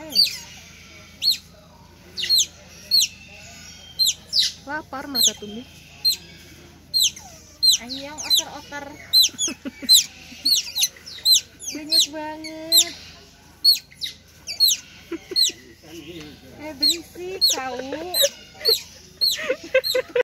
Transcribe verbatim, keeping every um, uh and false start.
Hai. Lapar mereka tumbuh. Anyong otter-otter. Banyak banget. Eh berisik kau.